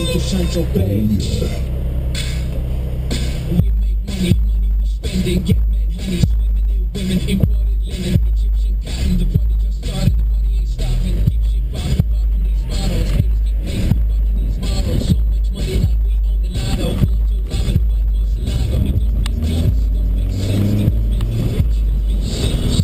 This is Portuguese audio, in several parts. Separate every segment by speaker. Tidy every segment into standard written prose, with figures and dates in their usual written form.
Speaker 1: que o Sancho Bay. We make money, we spend it, get mad honey, swimming in women, imported linen, Egyptian cotton. The party just started, the party ain't stopping. Keep shit popping these bottles. Haters keep hating, fucking these models. So much money like we own the lotto. Going to lava the white Moselago. It don't make sense, it don't make sense. It don't make you rich, it don't make sense.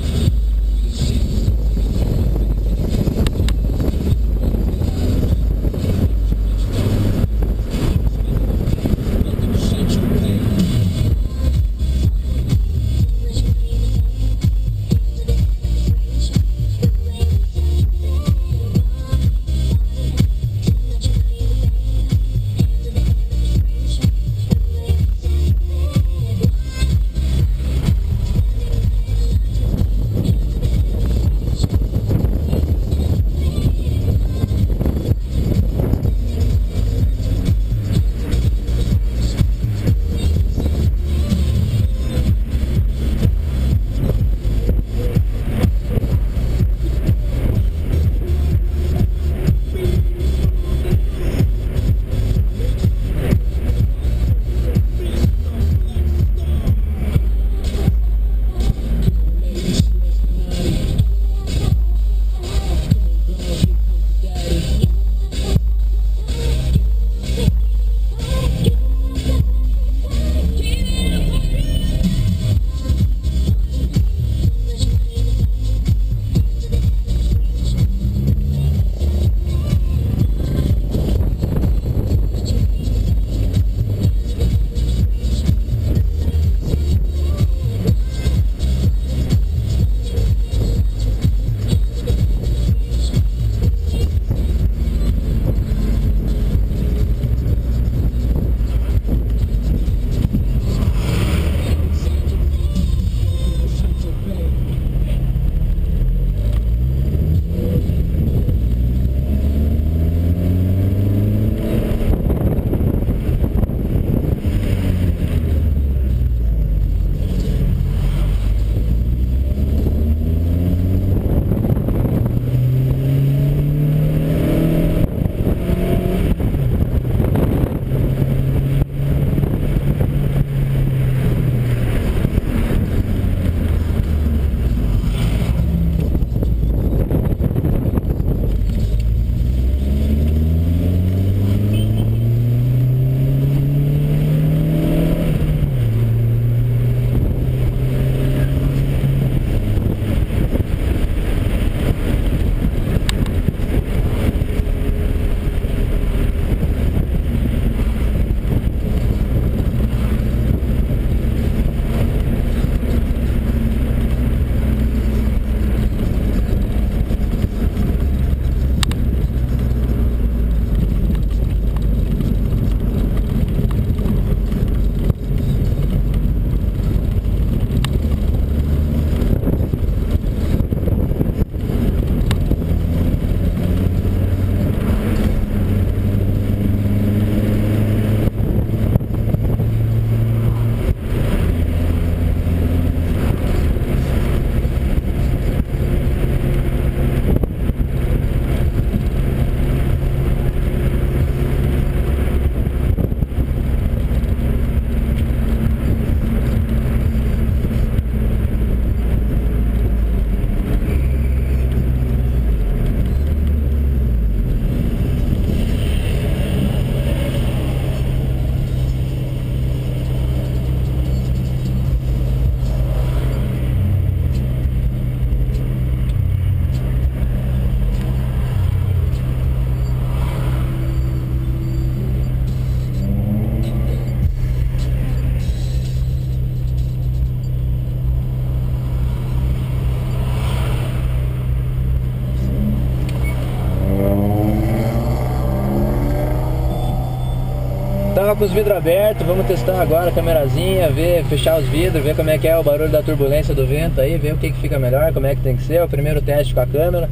Speaker 2: Tava com os vidros abertos, vamos testar agora a câmerazinha, ver, fechar os vidros, ver como é que é o barulho da turbulência do vento aí, ver o que fica melhor, como é que tem que ser, o primeiro teste com a câmera.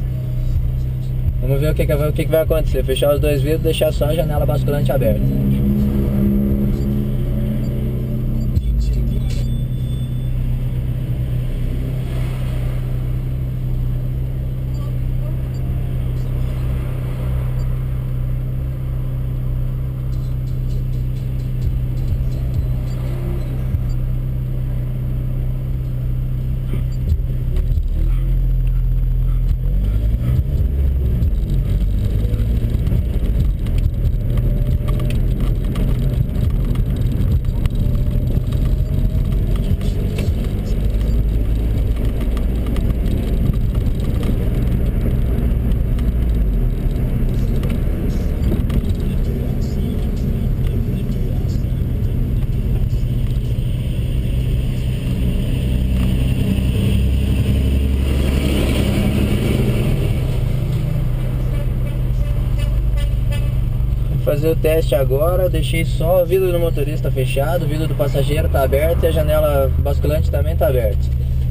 Speaker 2: Vamos ver o que vai acontecer, fechar os dois vidros e deixar só a janela basculante aberta. teste agora, eu deixei só o vidro do motorista fechado, o vidro do passageiro tá aberto e a janela basculante também tá aberta.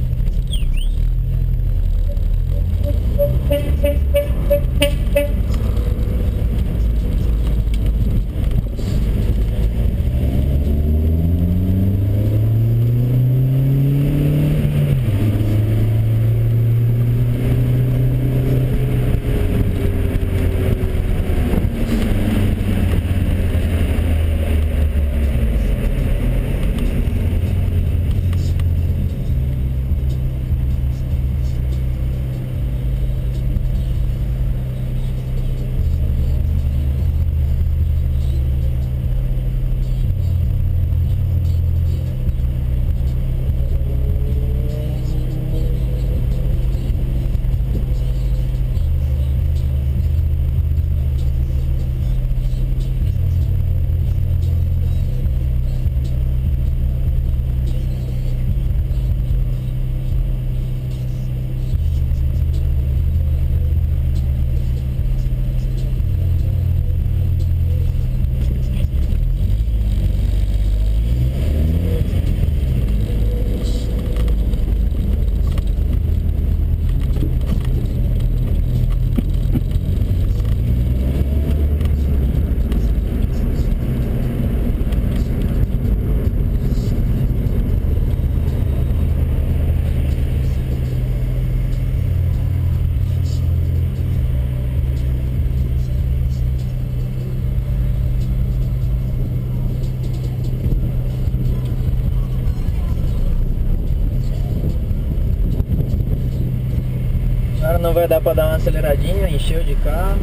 Speaker 2: Agora não vai dar pra dar uma aceleradinha, encheu de carro.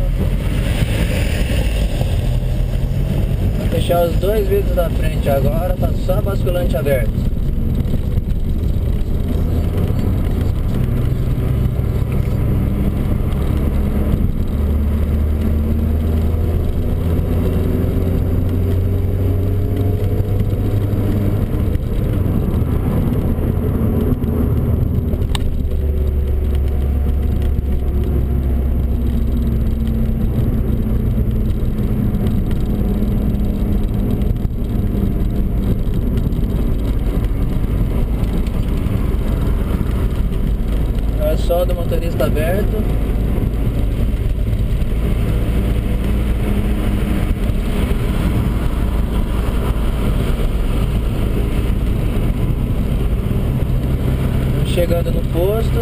Speaker 2: Vou fechar os dois vidros da frente agora, tá só basculante aberto. Só do motorista aberto. Chegando no posto.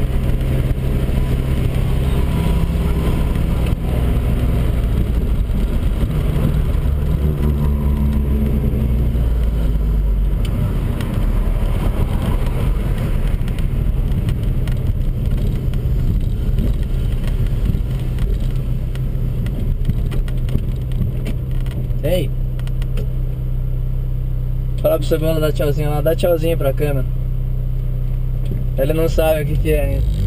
Speaker 2: Ei, fala pro Cebola dar tchauzinho lá, dá tchauzinho pra câmera. Ele não sabe o que é ainda.